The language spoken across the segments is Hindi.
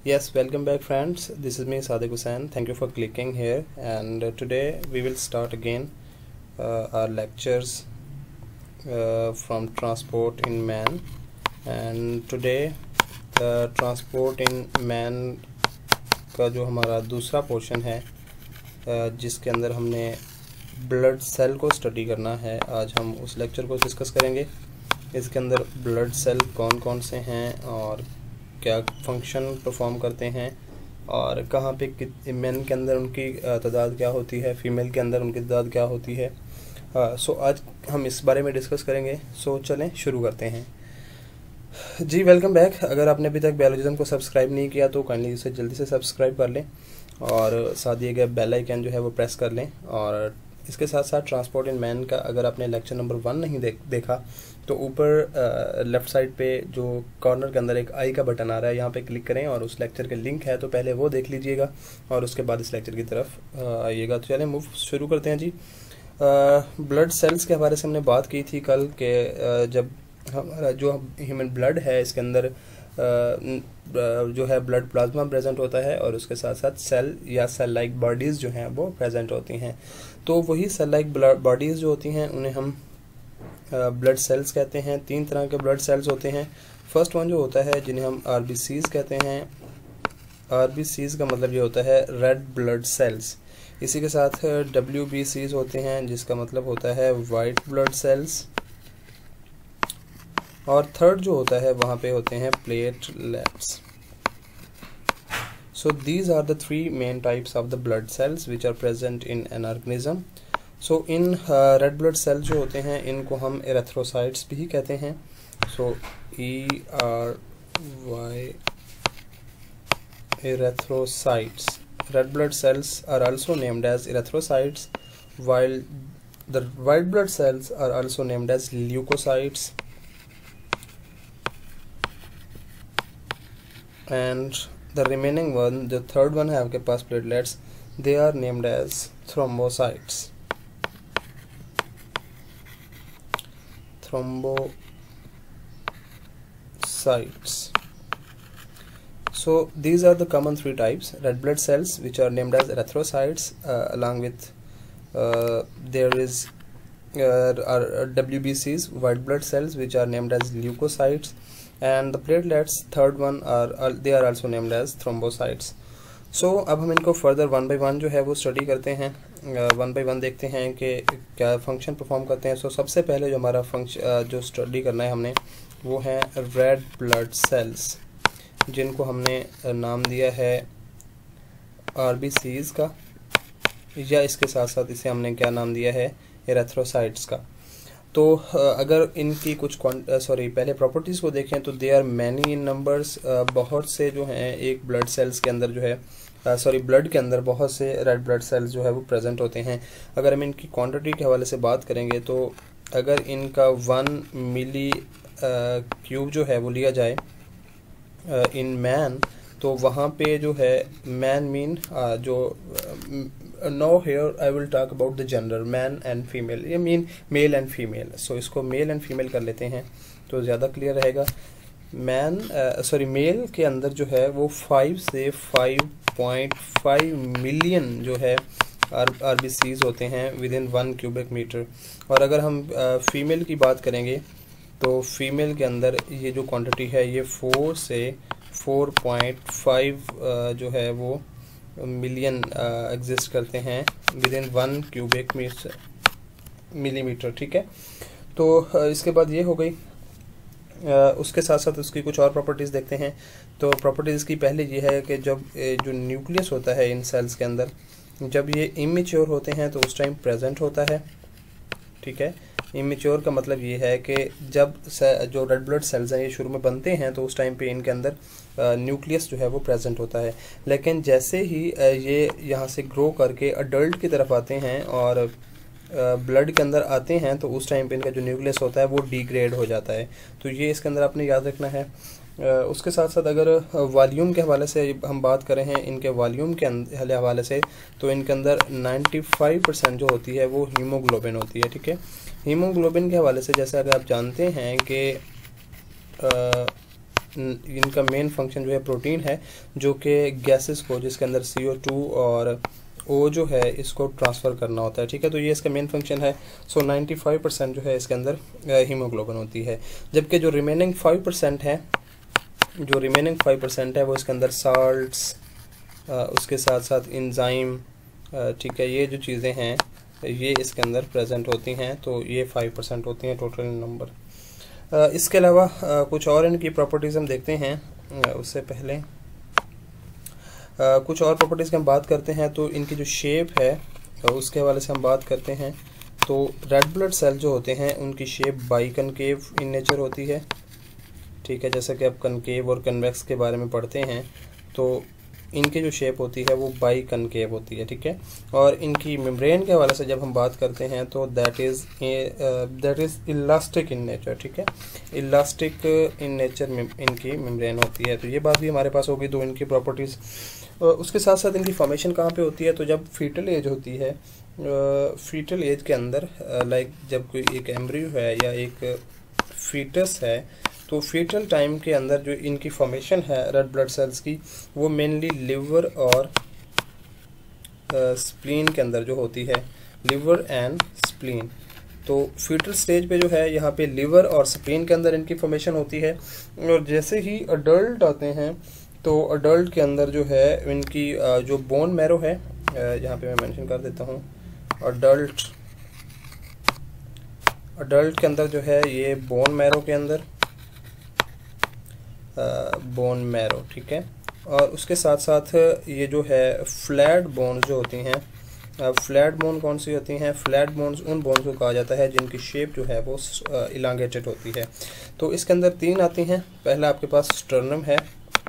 Yes, welcome back friends. This is me Sadiq Hussain. Thank you for clicking here, and today we will start again our lectures from transport in man. And today transport in man का जो हमारा दूसरा पोर्शन है जिसके अंदर हमने ब्लड सेल को स्टडी करना है, आज हम उस लेक्चर को डिस्कस करेंगे। इसके अंदर ब्लड सेल कौन कौन से हैं और क्या फंक्शन परफॉर्म करते हैं और कहाँ पे मेन के अंदर उनकी तादाद क्या होती है, फीमेल के अंदर उनकी तादाद क्या होती है। सो आज हम इस बारे में डिस्कस करेंगे। सो चलें शुरू करते हैं जी। Welcome back. अगर आपने अभी तक बायोलॉजिज्म को सब्सक्राइब नहीं किया तो काइंडली इसे जल्दी से सब्सक्राइब कर लें और साथ दिए गए बेल आइकन जो है वो प्रेस कर लें। और इसके साथ साथ ट्रांसपोर्ट इन मैन का अगर आपने लेक्चर नंबर 1 नहीं देखा तो ऊपर लेफ़्ट साइड पे जो कॉर्नर के अंदर एक आई का बटन आ रहा है, यहाँ पे क्लिक करें और उस लेक्चर के लिंक है तो पहले वो देख लीजिएगा और उसके बाद इस लेक्चर की तरफ आइएगा। तो चलें मूव शुरू करते हैं जी। ब्लड सेल्स के हवाले से हमने बात की थी कल के जब हमारा जो ह्यूमन ब्लड है इसके अंदर जो है ब्लड प्लाज्मा प्रेजेंट होता है और उसके साथ साथ सेल या सेल लाइक बॉडीज़ जो हैं वो प्रेजेंट होती हैं। तो वही सेल लाइक बॉडीज़ जो होती हैं उन्हें हम ब्लड सेल्स कहते हैं। 3 तरह के ब्लड सेल्स होते हैं। फर्स्ट वन जो होता है जिन्हें हम आरबीसीज कहते हैं। आरबीसीज का मतलब ये होता है रेड ब्लड सेल्स। इसी के साथ डब्ल्यूबीसीज होते हैं जिसका मतलब होता है वाइट ब्लड सेल्स। और थर्ड जो होता है वहाँ पे होते हैं platelets. So these are the 3 main types of the blood cells which are present in an organism. So in red blood cells जो होते हैं इनको हम erythrocytes भी कहते हैं। So ERY erythrocytes. Red blood cells are also named as erythrocytes, while the white blood cells are also named as leukocytes. And the remaining one, the third one है आपके पास platelets, they are named as thrombocytes. So these are the common 3 types: red blood cells which are named as erythrocytes, along with there is WBCs, white blood cells, which are named as leukocytes, and the platelets, third one, they are also named as thrombocytes. So अब हम इनको फर्दर 1 by 1 जो है वो स्टडी करते हैं। 1 by 1 देखते हैं कि क्या फंक्शन परफॉर्म करते हैं। सो सबसे पहले जो हमारा फंक्शन जो स्टडी करना है हमने वो है रेड ब्लड सेल्स, जिनको हमने नाम दिया है आरबीसीज का, या इसके साथ साथ इसे हमने क्या नाम दिया है, एरिथ्रोसाइट्स का। तो अगर इनकी कुछ पहले प्रॉपर्टीज़ को देखें तो they are many in numbers. बहुत से जो हैं एक ब्लड सेल्स के अंदर जो है ब्लड के अंदर बहुत से रेड ब्लड सेल्स जो है वो प्रेजेंट होते हैं। अगर हम इनकी क्वांटिटी के हवाले से बात करेंगे तो अगर इनका 1 मिली क्यूब जो है वो लिया जाए इन मैन, तो वहाँ पे जो है मैन मीन जो now here I will talk about the gender man and female, ये mean male and female. So इसको मेल एंड फीमेल कर लेते हैं तो ज़्यादा क्लियर रहेगा। मेल के अंदर जो है वो 5 से 5.5 मिलियन जो है आरबीसीज होते हैं विद इन 1 क्यूबिक मीटर। और अगर हम फीमेल की बात करेंगे तो फीमेल के अंदर ये जो क्वांटिटी है ये 4 से 4.5 जो है वो मिलियन एग्जिस्ट करते हैं विद इन 1 क्यूबिक मिलीमीटर। ठीक है, तो इसके बाद ये हो गई। उसके साथ साथ उसकी कुछ और प्रॉपर्टीज़ देखते हैं। तो प्रॉपर्टीज़ की पहले ये है कि जब जो न्यूक्लियस होता है इन सेल्स के अंदर, जब ये इमेच्योर होते हैं तो उस टाइम प्रेजेंट होता है। ठीक है, इमेच्योर का मतलब ये है कि जब जो रेड ब्लड सेल्स हैं ये शुरू में बनते हैं तो उस टाइम पे इनके अंदर न्यूक्लियस जो है वो प्रेजेंट होता है। लेकिन जैसे ही ये यहाँ से ग्रो करके अडल्ट की तरफ आते हैं और ब्लड के अंदर आते हैं तो उस टाइम पे इनका जो न्यूक्लियस होता है वो डिग्रेड हो जाता है। तो ये इसके अंदर आपने याद रखना है। उसके साथ साथ अगर वॉल्यूम के हवाले से हम बात करें हैं इनके वॉल्यूम के हवाले से, तो इनके अंदर 95% जो होती है वो हीमोग्लोबिन होती है। ठीक है, हीमोग्लोबिन के हवाले से जैसे अगर आप जानते हैं कि इनका मेन फंक्शन जो है प्रोटीन है, जो कि गैसेस को, जिसके अंदर CO2 और O जो है इसको ट्रांसफ़र करना होता है, ठीक है। तो ये इसका मेन फंक्शन है। सो 95% जो है इसके अंदर हीमोग्लोबिन होती है, जबकि जो रिमेनिंग 5% है वो इसके अंदर साल्ट्स, उसके साथ साथ इंजाइम, ठीक है, ये जो चीज़ें हैं ये इसके अंदर प्रेजेंट होती हैं। तो ये 5% होती हैं टोटल नंबर। इसके अलावा कुछ और इनकी प्रॉपर्टीज़ हम देखते हैं। उससे पहले कुछ और प्रॉपर्टीज़ की हम बात करते हैं। तो इनकी जो शेप है उसके हवाले से हम बात करते हैं। तो रेड ब्लड सेल जो होते हैं उनकी shape biconcave in nature होती है, ठीक है। जैसा कि आप कनकेव और कन्वेक्स के बारे में पढ़ते हैं, तो इनकी जो शेप होती है वो बाई कनकेव होती है, ठीक है। और इनकी मेम्ब्रेन के हवाले से जब हम बात करते हैं तो that is elastic in nature, ठीक है। इलास्टिक इन नेचर इनकी मेम्ब्रेन होती है। तो ये बात भी हमारे पास होगी, दो इनकी प्रॉपर्टीज़। उसके साथ साथ इनकी फॉर्मेशन कहाँ पे होती है? तो जब फीटल एज होती है, फीटल एज के अंदर, लाइक जब कोई एक एम्ब्रियो है या एक फीटस है, तो फीटल टाइम के अंदर जो इनकी फॉर्मेशन है रेड ब्लड सेल्स की, वो मेनली लिवर और स्प्लीन के अंदर जो होती है, लिवर एंड स्प्लीन। तो फीटल स्टेज पे जो है यहाँ पे लिवर और स्प्लीन के अंदर इनकी फॉर्मेशन होती है। और जैसे ही अडल्ट आते हैं तो अडल्ट के अंदर जो है इनकी जो बोन मैरो है, यहाँ पे मैं मेंशन कर देता हूँ, अडल्ट के अंदर जो है ये बोन मैरो के अंदर बोन मैरो, ठीक है। और उसके साथ साथ ये जो है फ्लैट बोन्स जो होती हैं, फ्लैट बोन कौन सी होती हैं? फ्लैट बोन्स उन बोन्स को कहा जाता है जिनकी शेप जो है वो इलांगेटेड होती है। तो इसके अंदर 3 आती हैं। पहला आपके पास स्टर्नम है,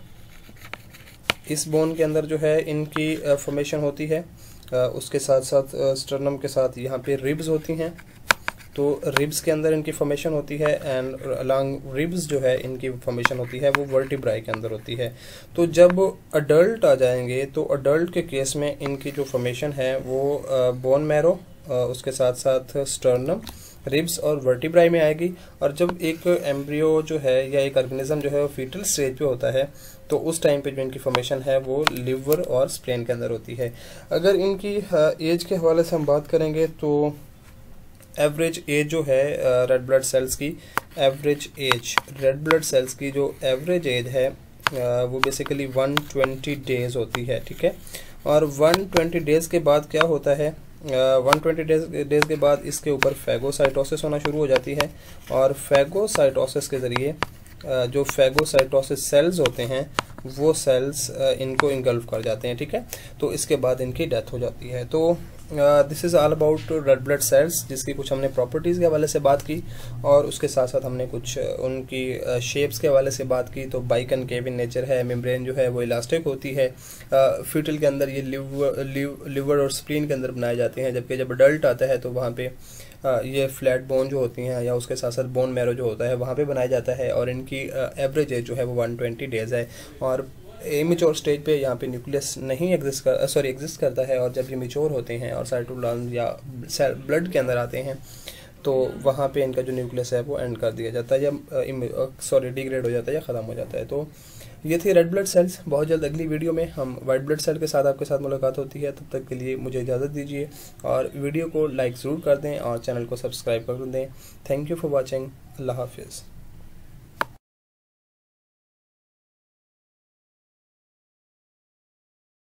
इस बोन के अंदर जो है इनकी फॉर्मेशन होती है। उसके साथ साथ स्टर्नम के साथ यहाँ पे रिब्स होती हैं, तो रिब्स के अंदर इनकी फॉर्मेशन होती है। एंड अलॉन्ग रिब्स जो है इनकी फॉर्मेशन होती है वो वर्टिब्राई के अंदर होती है। तो जब अडल्ट आ जाएंगे तो अडल्ट के केस में इनकी जो फॉर्मेशन है वो बोन मैरो, उसके साथ साथ स्टर्नम, रिब्स और वर्टिब्राई में आएगी। और जब एक एम्ब्रियो जो है या एक ऑर्गेनिज्म जो है वो फीटल स्टेज पे होता है, तो उस टाइम पे जो इनकी फॉर्मेशन है वो लिवर और स्प्लेन के अंदर होती है। अगर इनकी एज के हवाले से हम बात करेंगे तो एवरेज एज जो है रेड ब्लड सेल्स की, रेड ब्लड सेल्स की जो एवरेज एज है वो बेसिकली 120 डेज होती है, ठीक है। और 120 डेज के बाद क्या होता है? 120 डेज के बाद इसके ऊपर फैगोसाइटोसिस होना शुरू हो जाती है। और फैगोसाइटोसिस के ज़रिए जो फैगोसाइटोसिस सेल्स होते हैं वो सेल्स इनको इंगल्फ कर जाते हैं, ठीक है। तो इसके बाद इनकी डेथ हो जाती है। तो this is all about red blood cells, जिसकी कुछ हमने प्रॉपर्टीज़ के हवाले से बात की और उसके साथ साथ हमने कुछ उनकी शेप्स के हवाले से बात की। तो बाई कनकेव इन नेचर है, मेम्ब्रेन जो है वो इलास्टिक होती है। फीटल के अंदर ये लिवर और स्प्लीन के अंदर बनाए जाते हैं, जबकि जब अडल्ट आता है तो वहाँ पे ये फ्लैट बोन जो होती हैं या उसके साथ साथ बोन मैरो जो होता है वहाँ पे बनाया जाता है। और इनकी एवरेज एज जो है वो 120 डेज है। और इमेच्योर स्टेज पे यहाँ पे न्यूक्लियस नहीं एग्जिस्ट करता है। और जब ये मेच्योर होते हैं और साइटोप्लाज्म या ब्लड के अंदर आते हैं तो वहाँ पे इनका जो न्यूक्लियस है वो एंड कर दिया जाता है या डिग्रेड हो जाता है या ख़त्म हो जाता है। तो ये थी रेड ब्लड सेल्स। बहुत जल्द अगली वीडियो में हम वाइट ब्लड सेल के साथ आपके साथ मुलाकात होती है। तब तक के लिए मुझे इजाज़त दीजिए और वीडियो को लाइक ज़रूर कर दें और चैनल को सब्सक्राइब कर दें। Thank you for watching. अल्लाह हाफिज़।